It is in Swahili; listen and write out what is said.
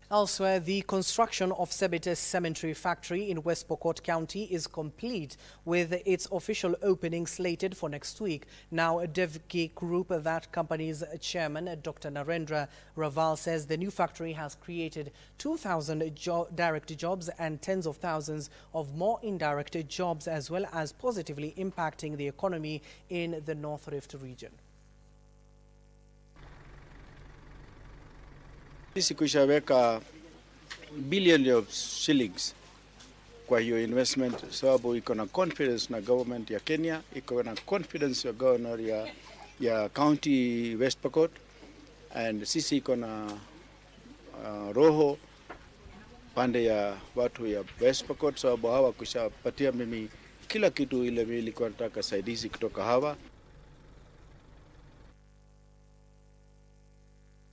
Elsewhere, the construction of Sebit Cement Factory in West Pokot County is complete, with its official opening slated for next week. Now, Devki Group, that company's chairman, Dr. Narendra Raval, says the new factory has created 2,000 direct jobs and tens of thousands of more indirect jobs, as well as positively impacting the economy in the North Rift region. Sisi kushaweka billion of shillings kwa hiyo investment, sababu iko na confidence na government ya Kenya, iko na confidence ya governor ya county West Pokot, and sisi iko na roho pande ya watu ya West Pokot, sababu hawa kushapatia mimi kila kitu ile nilikuwa nataka saidizi kutoka hawa.